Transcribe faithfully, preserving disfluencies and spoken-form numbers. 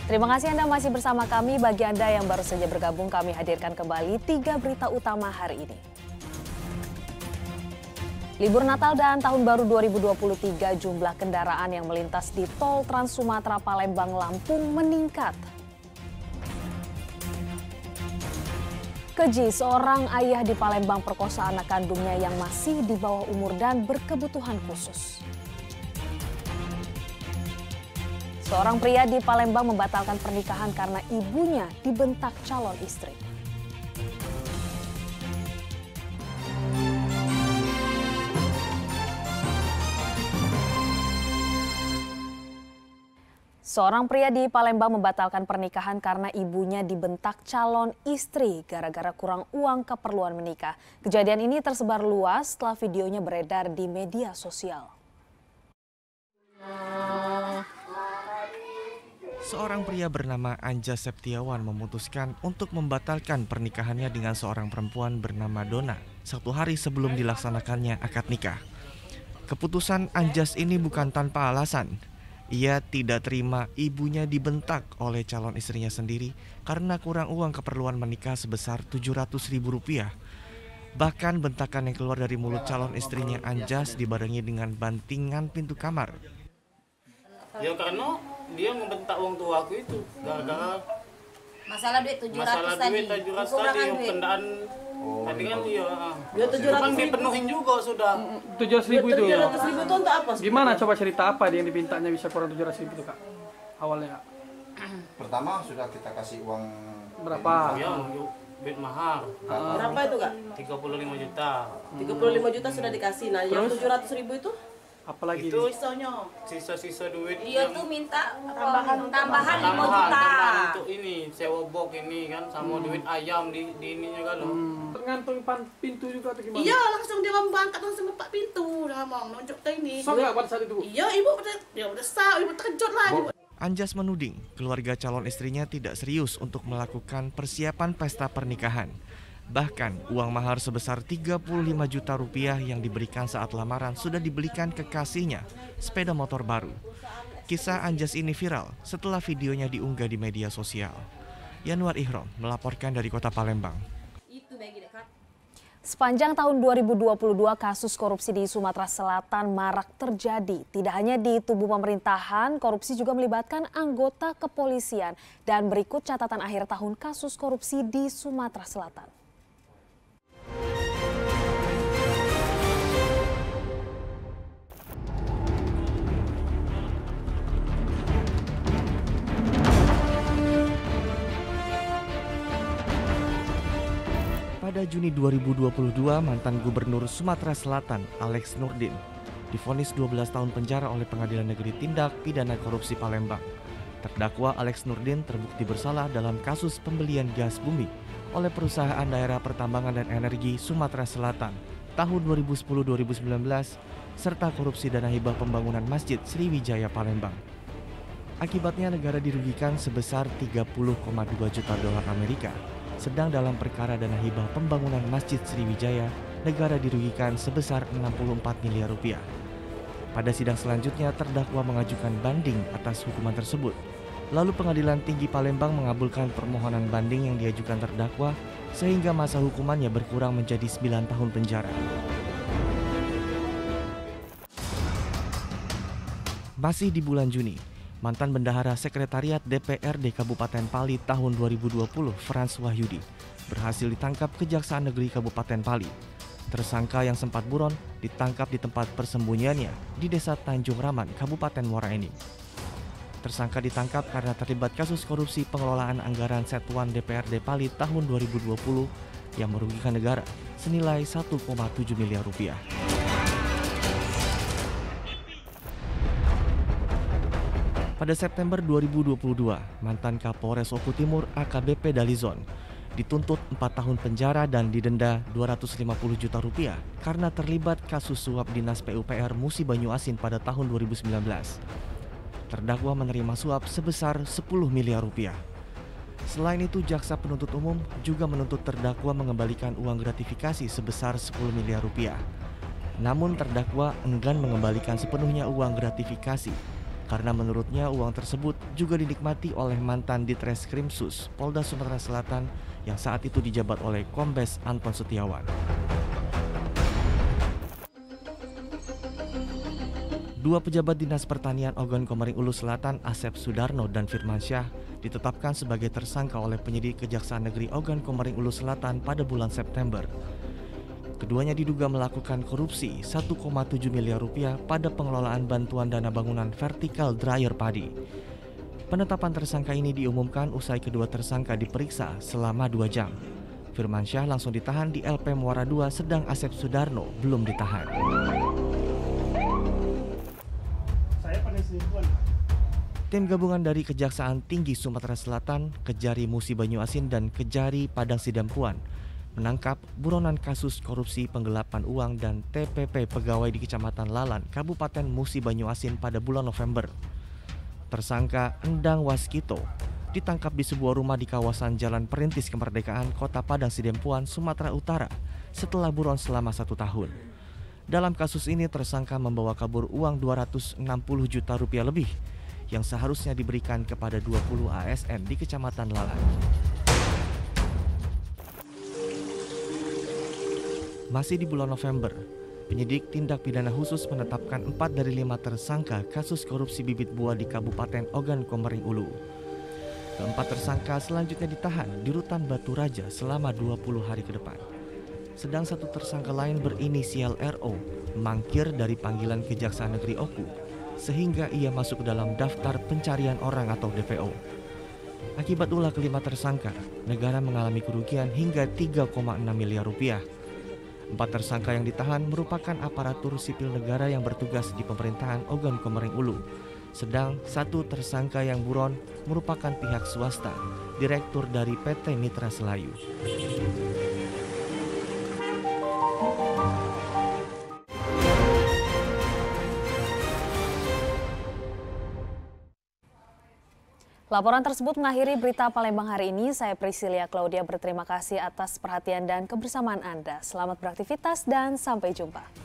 Terima kasih Anda masih bersama kami. Bagi Anda yang baru saja bergabung, kami hadirkan kembali tiga berita utama hari ini. Libur Natal dan Tahun Baru dua ribu dua puluh tiga, jumlah kendaraan yang melintas di Tol Trans Sumatera Palembang Lampung meningkat. Keji, seorang ayah di Palembang perkosa anak kandungnya yang masih di bawah umur dan berkebutuhan khusus. Seorang pria di Palembang membatalkan pernikahan karena ibunya dibentak calon istri. Seorang pria di Palembang membatalkan pernikahan karena ibunya dibentak calon istri gara-gara kurang uang keperluan menikah. Kejadian ini tersebar luas setelah videonya beredar di media sosial. Seorang pria bernama Anjas Septiawan memutuskan untuk membatalkan pernikahannya dengan seorang perempuan bernama Dona satu hari sebelum dilaksanakannya akad nikah. Keputusan Anjas ini bukan tanpa alasan. Ia tidak terima ibunya dibentak oleh calon istrinya sendiri karena kurang uang keperluan menikah sebesar tujuh ratus ribu rupiah. Bahkan bentakan yang keluar dari mulut calon istrinya Anjas dibarengi dengan bantingan pintu kamar. Ya karena dia membentak uang tua aku itu gara-gara masalah duit tujuh ratus masalah tadi. duit tujuh ratus tadi pendaan oh, tadi kan dia. Dia tujuh ratus dipenuhin juga sudah. tujuh ratus ribu itu. tujuh ratus ribu itu untuk apa? Gimana coba cerita apa dia yang dipintanya bisa kurang tujuh ratus ribu itu, Kak? Awalnya, Kak. Pertama sudah kita kasih uang Berapa? Ya, duit mahar. Berapa itu, Kak? tiga puluh lima juta. tiga puluh lima juta sudah dikasih. Nah, yang tujuh ratus ribu itu Apalagi itu sisanya. Sisa-sisa duit. Iya tuh minta tambahan tambahan lima tambahan, juta. tambahan untuk ini sewa box ini kan sama hmm. duit ayam di di ininya kan loh. Hmm. Tergantung pintu juga atau gimana? Iya, langsung dia berangkat langsung buka pintu, dia mau nunjuk ke ini. So enggak pada saat itu, Bu? Iya, ibu udah ya udah sah, ibu terkejut lah ibu. Anjas menuding keluarga calon istrinya tidak serius untuk melakukan persiapan pesta pernikahan. Bahkan uang mahar sebesar tiga puluh lima juta rupiah yang diberikan saat lamaran sudah dibelikan kekasihnya sepeda motor baru. Kisah Anjas ini viral setelah videonya diunggah di media sosial. Yanuar Ihrom melaporkan dari Kota Palembang. Sepanjang tahun dua ribu dua puluh dua, kasus korupsi di Sumatera Selatan marak terjadi. Tidak hanya di tubuh pemerintahan, korupsi juga melibatkan anggota kepolisian. Dan berikut catatan akhir tahun kasus korupsi di Sumatera Selatan. Pada Juni dua ribu dua puluh dua, mantan Gubernur Sumatera Selatan Alex Nurdin divonis dua belas tahun penjara oleh Pengadilan Negeri Tindak Pidana Korupsi Palembang. Terdakwa Alex Nurdin terbukti bersalah dalam kasus pembelian gas bumi oleh Perusahaan Daerah Pertambangan dan Energi Sumatera Selatan tahun dua ribu sepuluh sampai dua ribu sembilan belas serta korupsi dana hibah pembangunan Masjid Sriwijaya Palembang. Akibatnya negara dirugikan sebesar tiga puluh koma dua juta dolar Amerika. Sedang dalam perkara dana hibah pembangunan Masjid Sriwijaya, negara dirugikan sebesar enam puluh empat miliar rupiah. Pada sidang selanjutnya, terdakwa mengajukan banding atas hukuman tersebut. Lalu Pengadilan Tinggi Palembang mengabulkan permohonan banding yang diajukan terdakwa, sehingga masa hukumannya berkurang menjadi sembilan tahun penjara. Masih di bulan Juni, mantan Bendahara Sekretariat D P R D Kabupaten Pali tahun dua ribu dua puluh, Frans Wahyudi, berhasil ditangkap Kejaksaan Negeri Kabupaten Pali. Tersangka yang sempat buron ditangkap di tempat persembunyiannya di Desa Tanjung Raman, Kabupaten Muara Enim. Tersangka ditangkap karena terlibat kasus korupsi pengelolaan anggaran Satuan D P R D Pali tahun dua ribu dua puluh yang merugikan negara senilai satu koma tujuh miliar rupiah. Pada September dua ribu dua puluh dua, mantan Kapolres Oku Timur A K B P Dalizon dituntut empat tahun penjara dan didenda dua ratus lima puluh juta rupiah karena terlibat kasus suap Dinas P U P R Musi Banyu Asin pada tahun dua ribu sembilan belas. Terdakwa menerima suap sebesar sepuluh miliar rupiah. Selain itu, jaksa penuntut umum juga menuntut terdakwa mengembalikan uang gratifikasi sebesar sepuluh miliar rupiah. Namun terdakwa enggan mengembalikan sepenuhnya uang gratifikasi karena menurutnya uang tersebut juga dinikmati oleh mantan Ditreskrimsus Polda Sumatera Selatan yang saat itu dijabat oleh Kombes Anton Setiawan. Dua pejabat Dinas Pertanian Ogan Komering Ulu Selatan, Asep Sudarno dan Firmansyah, ditetapkan sebagai tersangka oleh penyidik Kejaksaan Negeri Ogan Komering Ulu Selatan pada bulan September. Keduanya diduga melakukan korupsi satu koma tujuh miliar rupiah pada pengelolaan bantuan dana bangunan vertikal dryer padi. Penetapan tersangka ini diumumkan usai kedua tersangka diperiksa selama dua jam. Firmansyah langsung ditahan di L P Muara dua, sedang Asep Sudarno belum ditahan. Tim gabungan dari Kejaksaan Tinggi Sumatera Selatan, Kejari Musi Banyuasin, dan Kejari Padang Sidampuan menangkap buronan kasus korupsi penggelapan uang dan T P P pegawai di Kecamatan Lalan, Kabupaten Musi Banyuasin pada bulan November. Tersangka Endang Waskito ditangkap di sebuah rumah di kawasan Jalan Perintis Kemerdekaan, Kota Padang Sidempuan, Sumatera Utara setelah buron selama satu tahun. Dalam kasus ini tersangka membawa kabur uang dua ratus enam puluh juta rupiah lebih yang seharusnya diberikan kepada dua puluh A S N di Kecamatan Lalan. Masih di bulan November, penyidik tindak pidana khusus menetapkan empat dari lima tersangka kasus korupsi bibit buah di Kabupaten Ogan Komering Ulu. Keempat tersangka selanjutnya ditahan di Rutan Batu Raja selama dua puluh hari ke depan. Sedang satu tersangka lain berinisial R O mangkir dari panggilan Kejaksaan Negeri Oku, sehingga ia masuk ke dalam daftar pencarian orang atau D P O. Akibat ulah kelima tersangka, negara mengalami kerugian hingga tiga koma enam miliar rupiah. Empat tersangka yang ditahan merupakan aparatur sipil negara yang bertugas di pemerintahan Ogan Komering Ulu. Sedang satu tersangka yang buron merupakan pihak swasta, direktur dari P T Mitra Selayu. Laporan tersebut mengakhiri berita Palembang hari ini. Saya Priscilia Claudia berterima kasih atas perhatian dan kebersamaan Anda. Selamat beraktivitas dan sampai jumpa.